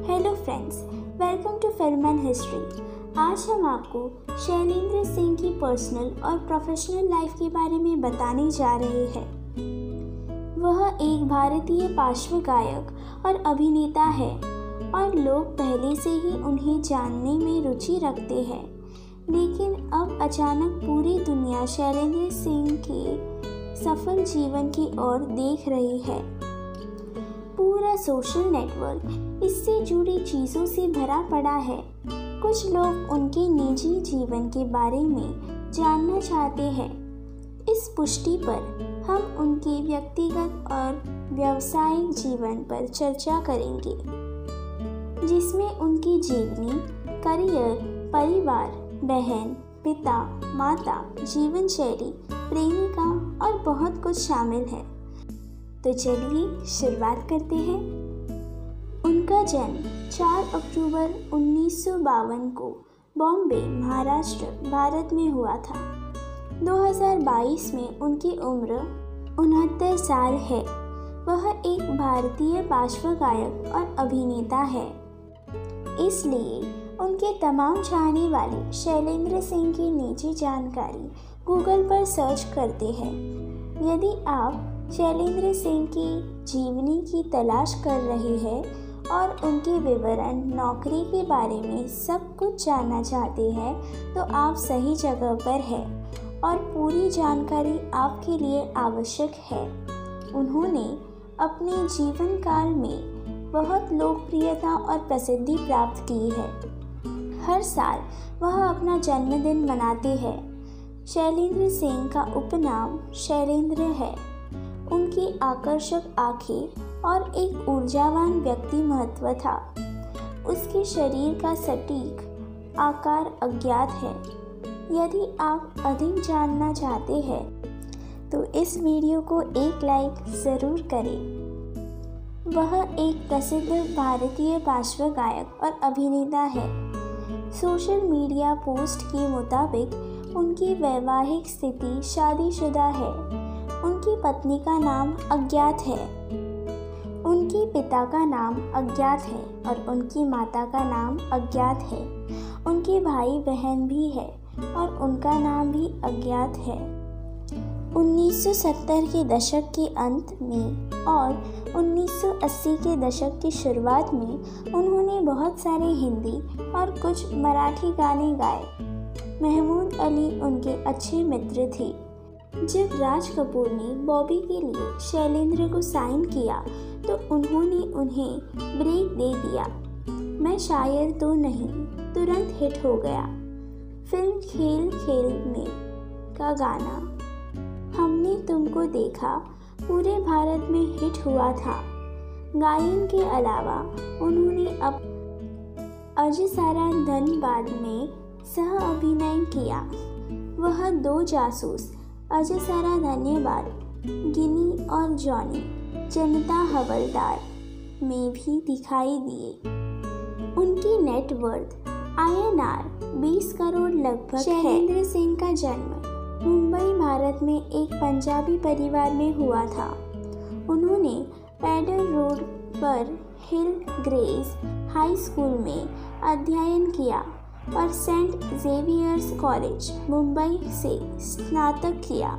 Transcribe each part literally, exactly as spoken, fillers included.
Hello friends, welcome to film and history. आज हम आपको शैलेंद्र सिंह की पर्सनल और प्रोफेशनल लाइफ के बारे में बताने जा रहे हैं। वह एक भारतीय पार्श्व गायक और अभिनेता है और लोग पहले से ही उन्हें जानने में रुचि रखते हैं, लेकिन अब अचानक पूरी दुनिया शैलेंद्र सिंह के सफल जीवन की ओर देख रही है। पूरा सोशल नेटवर्क इससे जुड़ी चीज़ों से भरा पड़ा है। कुछ लोग उनके निजी जीवन के बारे में जानना चाहते हैं। इस पुष्टि पर हम उनके व्यक्तिगत और व्यावसायिक जीवन पर चर्चा करेंगे, जिसमें उनकी जीवनी, करियर, परिवार, बहन, पिता, माता, जीवन शैली, प्रेमिका और बहुत कुछ शामिल है। तो चलिए शुरुआत करते हैं। उनका जन्म चार अक्टूबर उन्नीस सौ बावन को बॉम्बे, महाराष्ट्र, भारत में हुआ था। दो हज़ार बाईस में उनकी उम्र उनहत्तर साल है। वह एक भारतीय पार्श्व गायक और अभिनेता है, इसलिए उनके तमाम चाहने वाले शैलेंद्र सिंह की निजी जानकारी गूगल पर सर्च करते हैं। यदि आप शैलेंद्र सिंह की जीवनी की तलाश कर रहे हैं और उनके विवरण, नौकरी के बारे में सब कुछ जानना चाहते हैं, तो आप सही जगह पर हैं और पूरी जानकारी आपके लिए आवश्यक है। उन्होंने अपने जीवन काल में बहुत लोकप्रियता और प्रसिद्धि प्राप्त की है। हर साल वह अपना जन्मदिन मनाते हैं। शैलेंद्र सिंह का उपनाम शैलेंद्र है। उनकी आकर्षक आंखें और एक ऊर्जावान व्यक्तिमत्व था। उसके शरीर का सटीक आकार अज्ञात है। यदि आप अधिक जानना चाहते हैं तो इस वीडियो को एक लाइक ज़रूर करें। वह एक प्रसिद्ध भारतीय पार्श्व गायक और अभिनेता है। सोशल मीडिया पोस्ट के मुताबिक उनकी वैवाहिक स्थिति शादीशुदा है। उनकी पत्नी का नाम अज्ञात है। उनके पिता का नाम अज्ञात है और उनकी माता का नाम अज्ञात है। उनके भाई बहन भी है और उनका नाम भी अज्ञात है। उन्नीस सौ सत्तर के दशक के अंत में और उन्नीस सौ अस्सी के दशक की शुरुआत में उन्होंने बहुत सारे हिंदी और कुछ मराठी गाने गाए। महमूद अली उनके अच्छे मित्र थे। जब राज कपूर ने बॉबी के लिए शैलेंद्र को साइन किया तो उन्होंने उन्हें ब्रेक दे दिया। मैं शायर तो नहीं तुरंत हिट हो गया। फिल्म खेल खेल में का गाना हमने तुमको देखा पूरे भारत में हिट हुआ था। गायन के अलावा उन्होंने अब अजसारा धनबाद में सह अभिनय किया। वह दो जासूस अजसारा धन्यवाद, गिनी और जॉनी, जनता हवलदार में भी दिखाई दिए। उनकी नेटवर्थ आई एन आर बीस करोड़ लगभग है। शैलेंद्र सिंह का जन्म मुंबई, भारत में एक पंजाबी परिवार में हुआ था। उन्होंने पैडर रोड पर हिल ग्रेस हाई स्कूल में अध्ययन किया और सेंट जेवियर्स कॉलेज, मुंबई से स्नातक किया।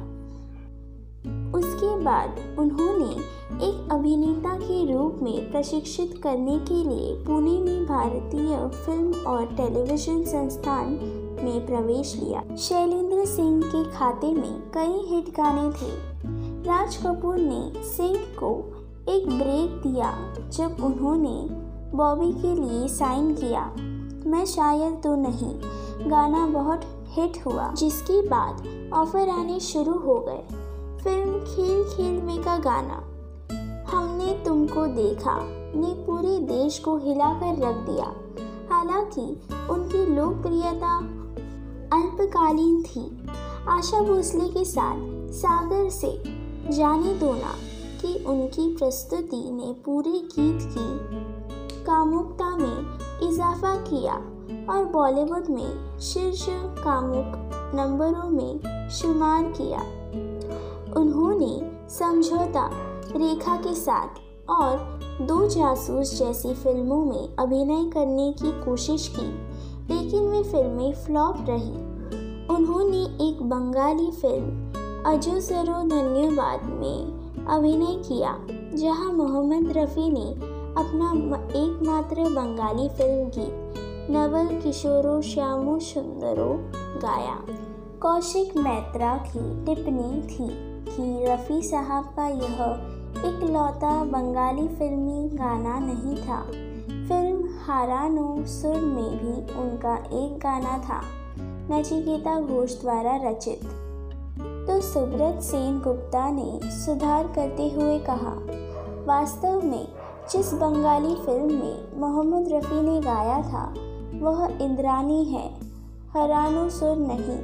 उसके बाद उन्होंने एक अभिनेता के रूप में प्रशिक्षित करने के लिए पुणे में भारतीय फिल्म और टेलीविज़न संस्थान में प्रवेश लिया। शैलेंद्र सिंह के खाते में कई हिट गाने थे। राज कपूर ने सिंह को एक ब्रेक दिया जब उन्होंने बॉबी के लिए साइन किया। मैं शायर तो नहीं गाना बहुत हिट हुआ, जिसके बाद ऑफर आने शुरू हो गए। फिल्म खेल खेल में का गाना हमने तुमको देखा ने पूरे देश को हिलाकर रख दिया। हालांकि उनकी लोकप्रियता अल्पकालीन थी। आशा भोसले के साथ सागर से जाने दो ना कि उनकी प्रस्तुति ने पूरे गीत की कामुकता में इजाफा किया और बॉलीवुड में शीर्ष कामुक नंबरों में शुमार किया। उन्होंने समझौता रेखा के साथ और दो जासूस जैसी फिल्मों में अभिनय करने की कोशिश की, लेकिन वे फिल्में फ्लॉप रही। उन्होंने एक बंगाली फिल्म अजोसरो धन्यवाद में अभिनय किया, जहां मोहम्मद रफ़ी ने अपना एकमात्र बंगाली फिल्म गीत नवल किशोरो श्यामो सुंदरो गाया। कौशिक मैत्रा की टिप्पणी थी कि रफ़ी साहब का यह इकलौता बंगाली फिल्मी गाना नहीं था। फिल्म हारानो सुर में भी उनका एक गाना था, नचिकेता घोष द्वारा रचित। तो सुब्रत सेन गुप्ता ने सुधार करते हुए कहा, वास्तव में जिस बंगाली फिल्म में मोहम्मद रफ़ी ने गाया था वह इंद्रानी है, हरानो सुर नहीं।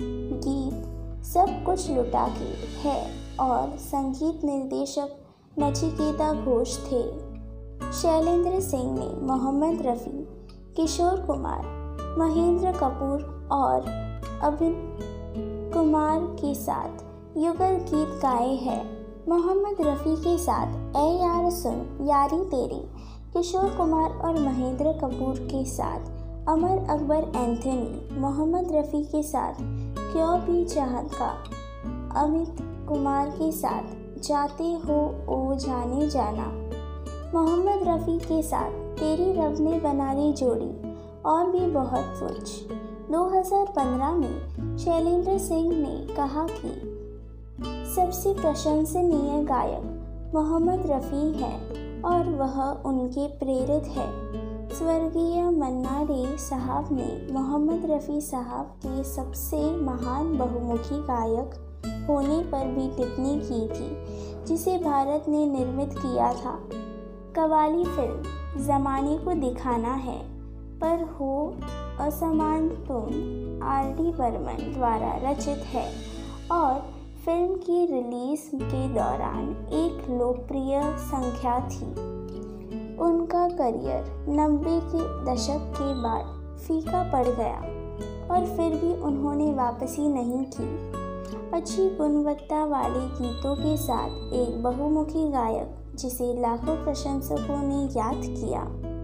गीत सब कुछ लुटा के है और संगीत निर्देशक नचिकेता घोष थे। शैलेंद्र सिंह ने मोहम्मद रफ़ी, किशोर कुमार, महेंद्र कपूर और अभिन कुमार के साथ युगल गीत गाए हैं। मोहम्मद रफ़ी के साथ ऐ यार सुन, यारी तेरी, किशोर कुमार और महेंद्र कपूर के साथ अमर अकबर एंथनी, मोहम्मद रफ़ी के साथ क्यों भी चाहत का, अमित कुमार के साथ जाते हो ओ जाने जाना, मोहम्मद रफ़ी के साथ तेरी रब ने बना दी जोड़ी और भी बहुत कुछ। दो हज़ार पंद्रह में शैलेंद्र सिंह ने कहा कि सबसे प्रशंसनीय गायक मोहम्मद रफ़ी है और वह उनके प्रेरित है। स्वर्गीय मन्ना डे साहब ने मोहम्मद रफ़ी साहब के सबसे महान बहुमुखी गायक होने पर भी टिप्पणी की थी, जिसे भारत ने निर्मित किया था। कव्वाली फिल्म ज़माने को दिखाना है पर हो असमान तुम आर डी बर्मन द्वारा रचित है और फिल्म की रिलीज के दौरान एक लोकप्रिय संख्या थी। उनका करियर नब्बे के दशक के बाद फीका पड़ गया और फिर भी उन्होंने वापसी नहीं की। अच्छी गुणवत्ता वाले गीतों के साथ एक बहुमुखी गायक जिसे लाखों प्रशंसकों ने याद किया।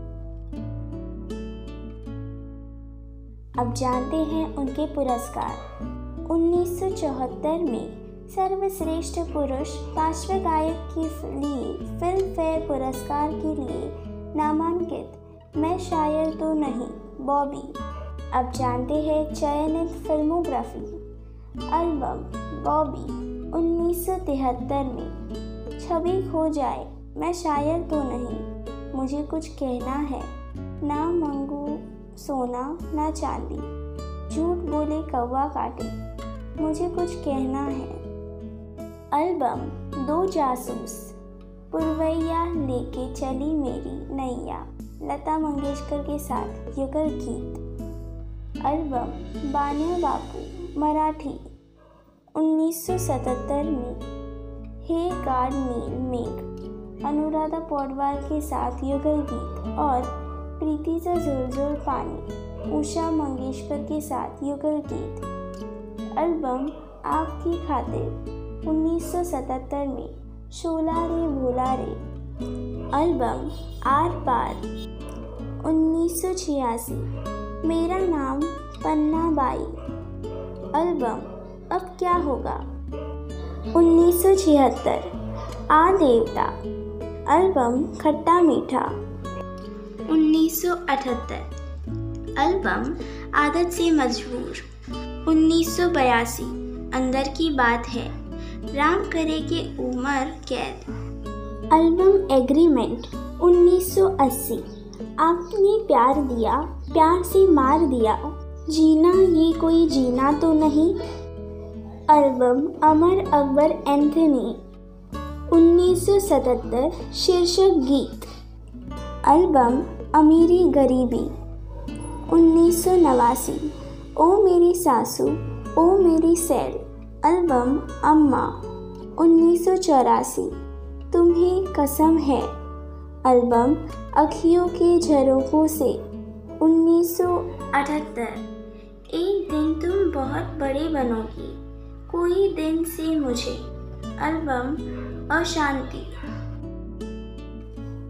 अब जानते हैं उनके पुरस्कार। उन्नीस सौ चौहत्तर में सर्वश्रेष्ठ पुरुष पार्श्व गायक के लिए फिल्म फेयर पुरस्कार के लिए नामांकित मैं शायर तो नहीं, बॉबी। अब जानते हैं चयनित फिल्मोग्राफी। एल्बम बॉबी उन्नीस सौ तिहत्तर में छवि खो जाए, मैं शायर तो नहीं, मुझे कुछ कहना है, ना मंगू सोना ना चांदी, झूठ बोले कौवा काटे, मुझे कुछ कहना है। एल्बम दो जासूस, पुरवैया लेके चली मेरी नैया, लता मंगेशकर के साथ युगल गीत। एल्बम बान्या बापू मराठी उन्नीस सौ सतहत्तर में हे गाड नील मेघ, अनुराधा पौडवाल के साथ युगल गीत और प्रीतिजा झुलझुल पानी, उषा मंगेशकर के साथ युगल गीत। एल्बम आपकी खातिर उन्नीस सौ सतहत्तर में शोला रे भोला रे। एल्बम आर पार उन्नीस सौ छियासी, मेरा नाम पन्ना बाई। एल्बम अब क्या होगा उन्नीस सौ छिहत्तर, आ देवता। एल्बम खट्टा मीठा उन्नीस सौ अठहत्तर। एल्बम आदत से मजबूर उन्नीस सौ बयासी, अंदर की बात है, राम करे के उमर कैद। एल्बम एग्रीमेंट उन्नीस सौ अस्सी, आपने प्यार दिया प्यार से मार दिया, जीना ये कोई जीना तो नहीं। एल्बम अमर अकबर एंथनी उन्नीस सौ सतहत्तर, शीर्षक गीत। एल्बम अमीरी गरीबी उन्नीस सौ नवासी, ओ मेरी सासू ओ मेरी सैल। एल्बम अम्मा उन्नीस सौ चौरासी, तुम्हें कसम है। एल्बम अखियों के झरोकों से उन्नीस सौ अठहत्तर, एक दिन तुम बहुत बड़े बनोगी, कोई दिन से मुझे। एल्बम अशांति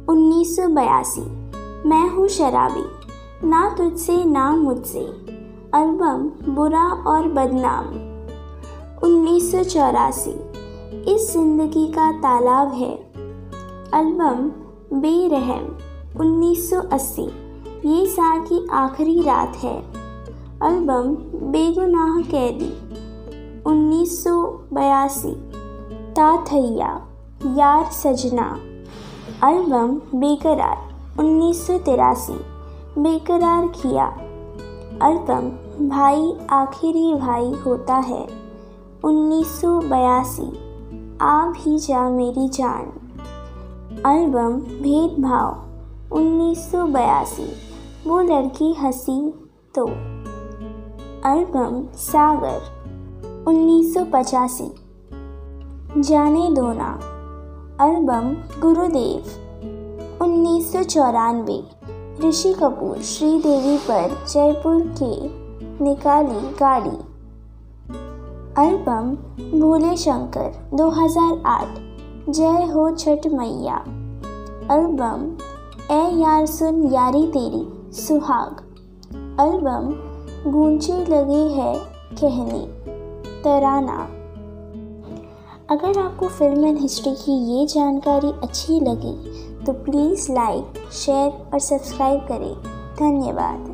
उन्नीस सौ बयासी मैं हूँ शराबी, ना तुझसे ना मुझसे, एल्बम बुरा और बदनाम। उन्नीस सौ चौरासी इस जिंदगी का तालाब है, एल्बम बेरहम। उन्नीस सौ अस्सी ये साल की आखिरी रात है, एल्बम बेगुनाह कैदी। उन्नीस सौ बयासी ताथैया यार सजना, एल्बम बेकरार। उन्नीस सौ तिरासी बेकरार किया, एल्बम भाई आखिरी भाई होता है। उन्नीस सौ बयासी आ भी जा मेरी जान, एल्बम भेदभाव। उन्नीस सौ बयासी वो लड़की हंसी तो, एल्बम सागर। उन्नीस सौ पचासी जाने दो ना, एल्बम गुरुदेव। उन्नीस सौ चौरानवे ऋषि कपूर श्रीदेवी पर जयपुर के निकाली गाड़ी, एल्बम भोले शंकर। दो हज़ार आठ जय हो छठ मैया, एल्बम ए यार सुन यारी तेरी सुहाग, एल्बम गूंजे लगे है कहने तराना। अगर आपको फिल्म एंड हिस्ट्री की ये जानकारी अच्छी लगी तो प्लीज़ लाइक, शेयर और सब्सक्राइब करें। धन्यवाद।